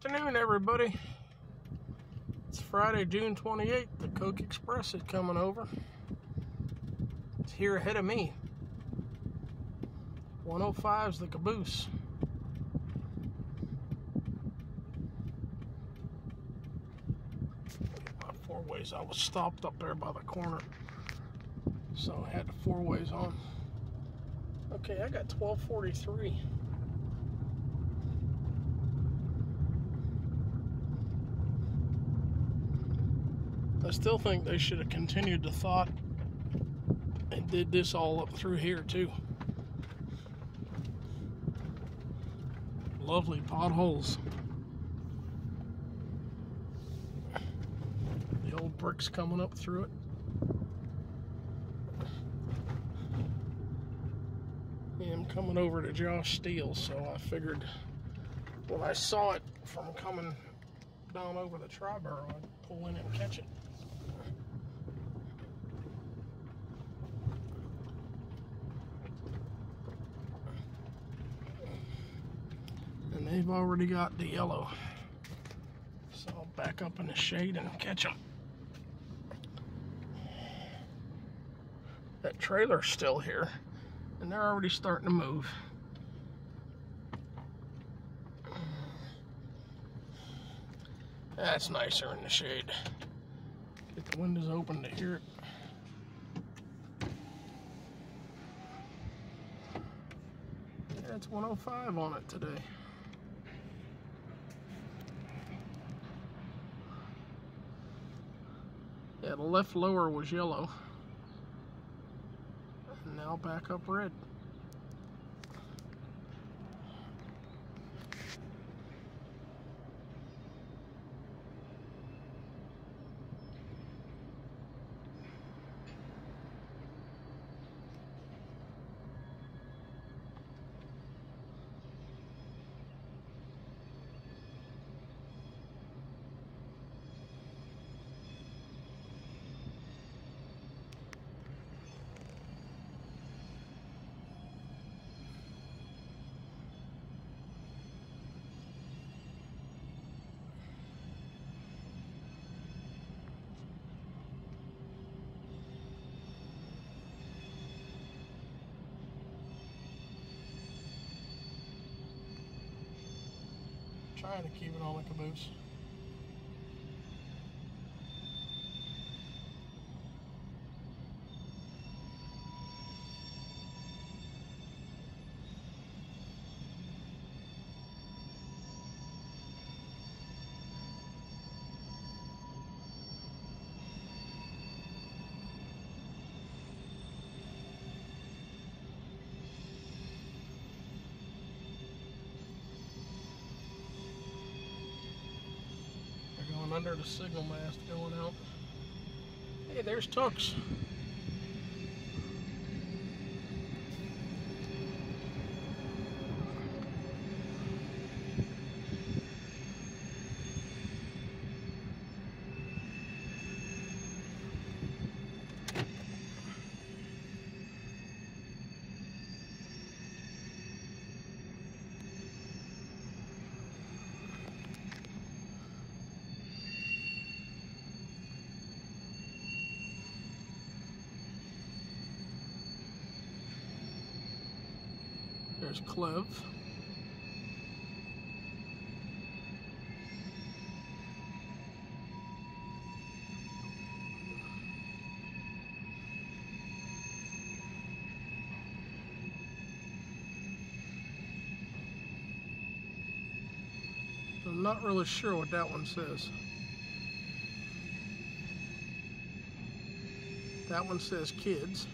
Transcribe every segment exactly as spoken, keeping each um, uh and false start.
afternoon, everybody. It's Friday, June twenty-eighth. The Coke Express is coming over. It's here ahead of me. one oh five is the caboose. My four ways. I was stopped up there by the corner, so I had the four ways on. Okay, I got twelve forty-three. I still think they should have continued the thought and did this all up through here too. Lovely potholes. The old bricks coming up through it. Yeah, I'm coming over to Josh Steele, so I figured when I saw it from coming down over the Triborough, I'd pull in and catch it. And they've already got the yellow, so I'll back up in the shade and catch them. That trailer's still here, and they're already starting to move. That's nicer in the shade. Get the windows open to hear it. Yeah, it's one oh five on it today. Yeah, the left lower was yellow. And now back up red. Trying to keep it on the caboose. Under the signal mast going out. Hey, there's Tux. There's Clev. I'm not really sure what that one says. That one says kids.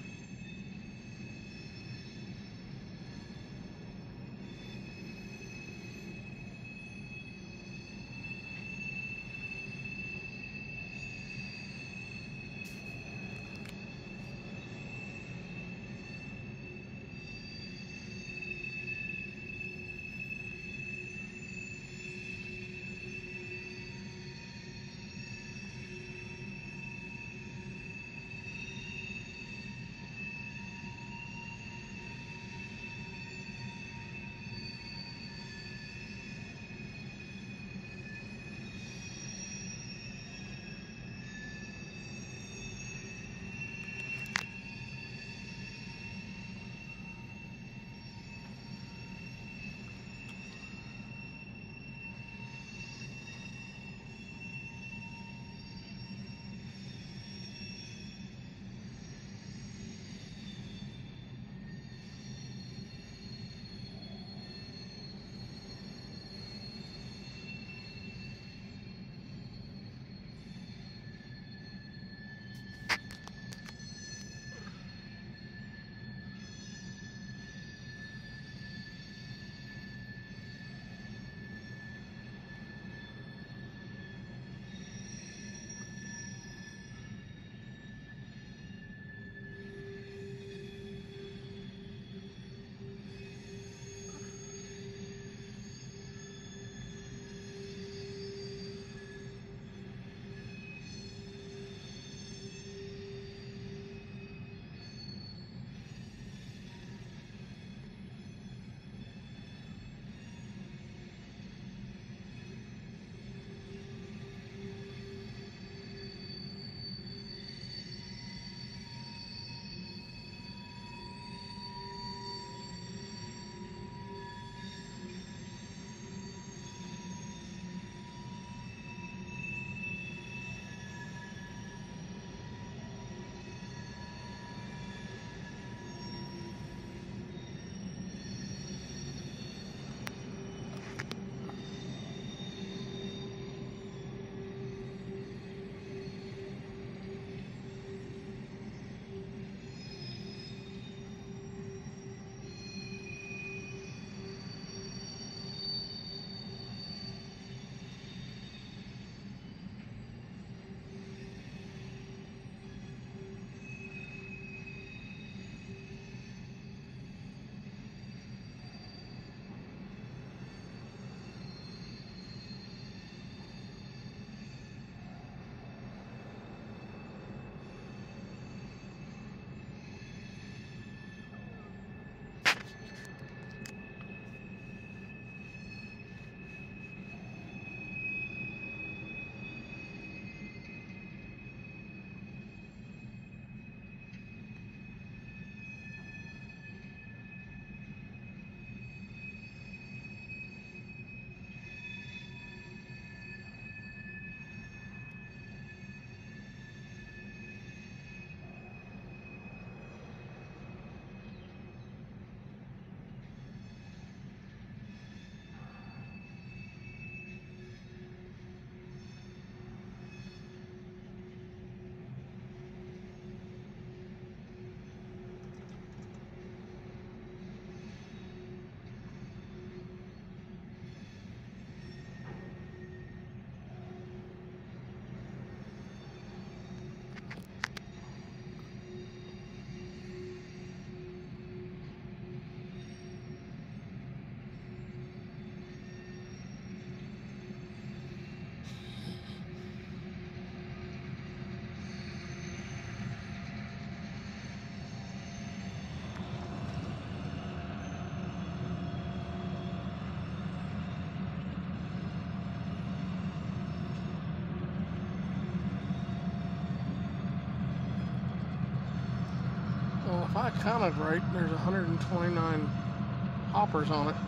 if I counted right, there's one hundred twenty-nine hoppers on it.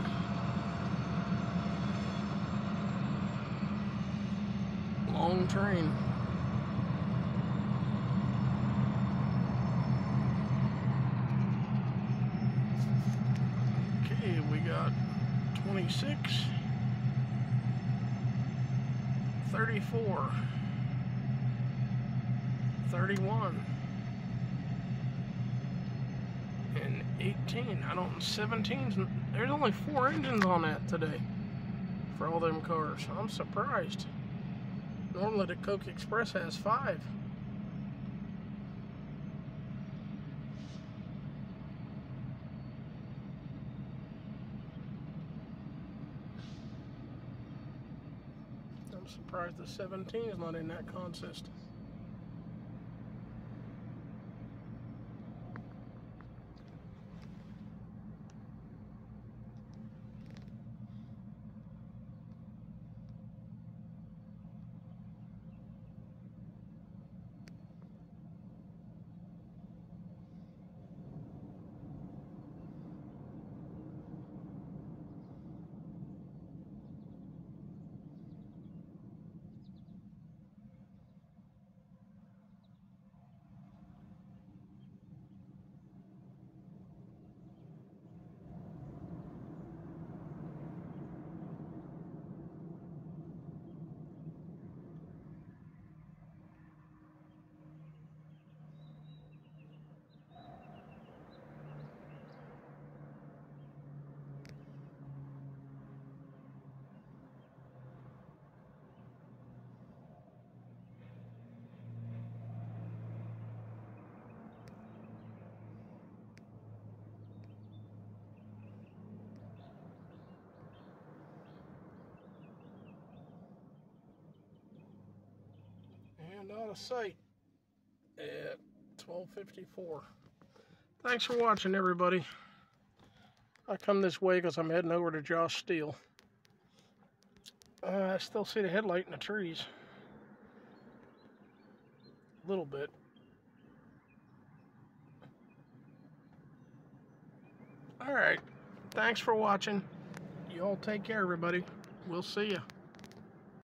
Long train. Okay, we got twenty-six, thirty-four, thirty-one, and eighteen. I don't, seventeen's, there's only four engines on that today for all them cars. I'm surprised. Normally the Coke Express has five. I'm surprised the seventeen is not in that consist. And out of sight at twelve fifty-four. Thanks for watching, everybody. I come this way because I'm heading over to Josh Steel. Uh, I still see the headlight in the trees. A little bit. Alright. Thanks for watching. You all take care, everybody. We'll see you.